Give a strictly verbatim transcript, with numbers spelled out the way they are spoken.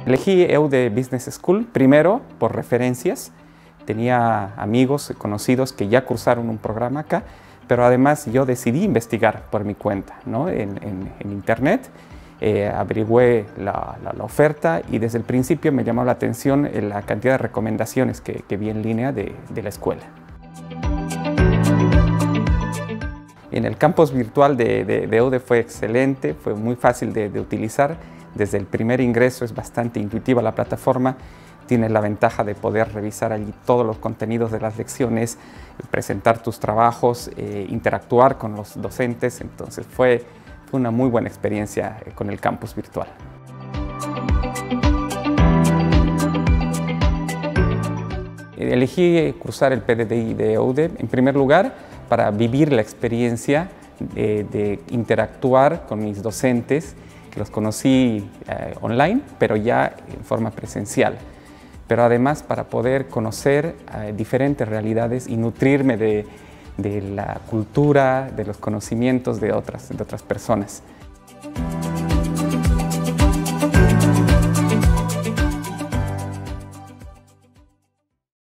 Elegí E U D Business School primero por referencias. Tenía amigos conocidos que ya cursaron un programa acá, pero además yo decidí investigar por mi cuenta, ¿no? en, en, en internet. Eh, averigüé la, la, la oferta y desde el principio me llamó la atención la cantidad de recomendaciones que, que vi en línea de, de la escuela. En el campus virtual de, de, de E U D fue excelente, fue muy fácil de, de utilizar. Desde el primer ingreso es bastante intuitiva la plataforma. Tienes la ventaja de poder revisar allí todos los contenidos de las lecciones, presentar tus trabajos, eh, interactuar con los docentes. Entonces fue, fue una muy buena experiencia con el campus virtual. Elegí cursar el P D D I de E U D en primer lugar para vivir la experiencia de, de interactuar con mis docentes, que los conocí eh, online, pero ya en forma presencial. Pero además para poder conocer eh, diferentes realidades y nutrirme de, de la cultura, de los conocimientos de otras, de otras personas.